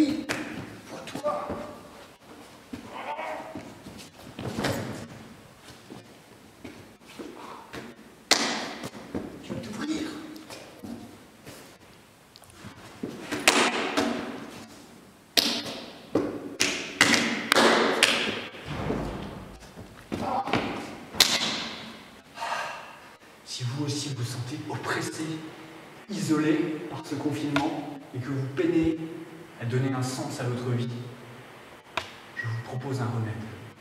vie pour toi. Tu vas t'ouvrir. Si vous aussi vous sentez oppressé, isolé par ce confinement et que vous peinez à donner un sens à votre vie, je vous propose un remède.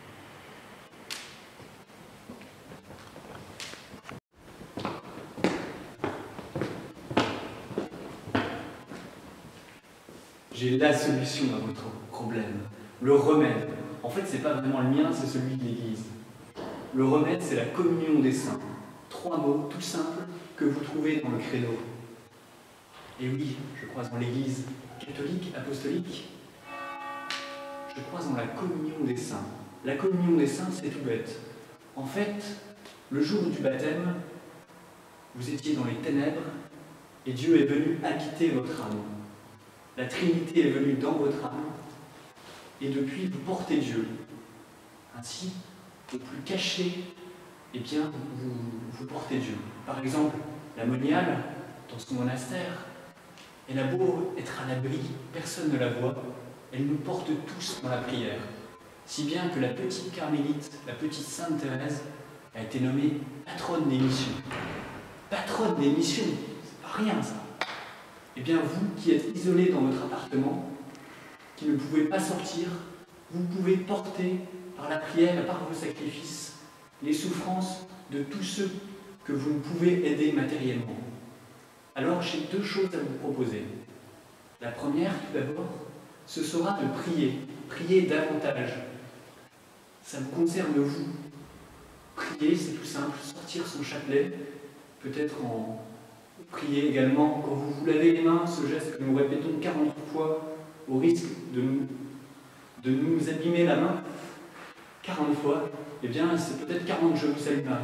J'ai la solution à votre problème, le remède. En fait, c'est pas vraiment le mien, c'est celui de l'Église. Le remède, c'est la communion des saints. 3 mots tout simples que vous trouvez dans le credo. Et oui, je crois en l'Église catholique, apostolique. Je crois en la communion des saints. La communion des saints, c'est tout bête. En fait, le jour du baptême, vous étiez dans les ténèbres et Dieu est venu habiter votre âme. La Trinité est venue dans votre âme et depuis, vous portez Dieu. Ainsi, au plus caché, eh bien, vous portez Dieu. Par exemple, la moniale, dans son monastère, elle a beau être à l'abri, personne ne la voit, elle nous porte tous dans la prière. Si bien que la petite carmélite, la petite sainte Thérèse, a été nommée patronne des missions. Patronne des missions, c'est pas rien ça. Eh bien, vous qui êtes isolés dans votre appartement, qui ne pouvez pas sortir, vous pouvez porter par la prière et par vos sacrifices les souffrances de tous ceux que vous ne pouvez aider matériellement. Alors j'ai 2 choses à vous proposer. La première, tout d'abord, ce sera de prier. Prier davantage. Ça vous concerne vous. Prier, c'est tout simple, sortir son chapelet, peut-être en prier également quand vous vous lavez les mains, ce geste que nous répétons 40 fois au risque de nous abîmer la main 40 fois, eh bien c'est peut-être 40 Je vous salue Marie.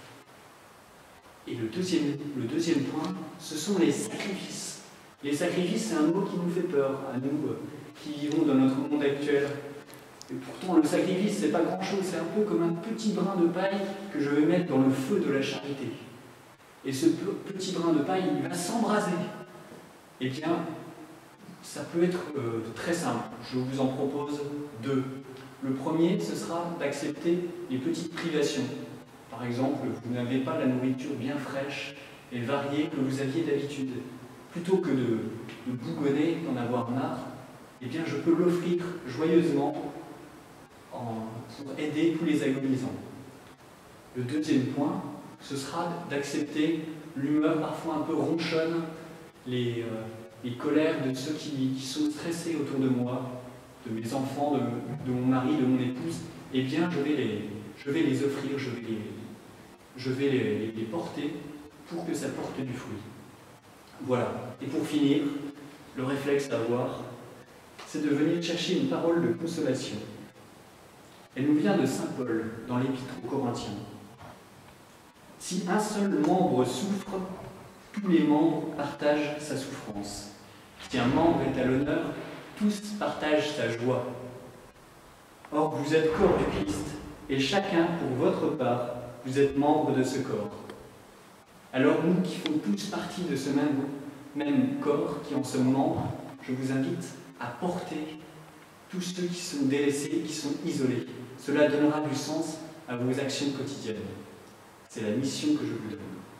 Et le deuxième point, ce sont les sacrifices. Les sacrifices, c'est un mot qui nous fait peur, à nous qui vivons dans notre monde actuel. Et pourtant, le sacrifice, c'est pas grand-chose, c'est un peu comme un petit brin de paille que je vais mettre dans le feu de la charité. Et ce petit brin de paille, il va s'embraser. Eh bien, ça peut être très simple. Je vous en propose 2. Le premier, ce sera d'accepter les petites privations. Par exemple, vous n'avez pas la nourriture bien fraîche et variée que vous aviez d'habitude. Plutôt que de bougonner, d'en avoir marre, eh bien, je peux l'offrir joyeusement pour aider tous les agonisants. Le deuxième point, ce sera d'accepter l'humeur parfois un peu ronchonne, les colères de ceux qui sont stressés autour de moi, de mes enfants, de mon mari, de mon épouse. Eh bien, je vais les offrir, je vais les porter pour que ça porte du fruit. Voilà. Et pour finir, le réflexe à avoir, c'est de venir chercher une parole de consolation. Elle nous vient de saint Paul, dans l'Épître aux Corinthiens. Si un seul membre souffre, tous les membres partagent sa souffrance. Si un membre est à l'honneur, tous partagent sa joie. Or, vous êtes corps du Christ, et chacun, pour votre part, vous êtes membre de ce corps. Alors nous qui faisons tous partie de ce même corps, qui en sommes membres, je vous invite à porter tous ceux qui sont délaissés, qui sont isolés. Cela donnera du sens à vos actions quotidiennes. C'est la mission que je vous donne.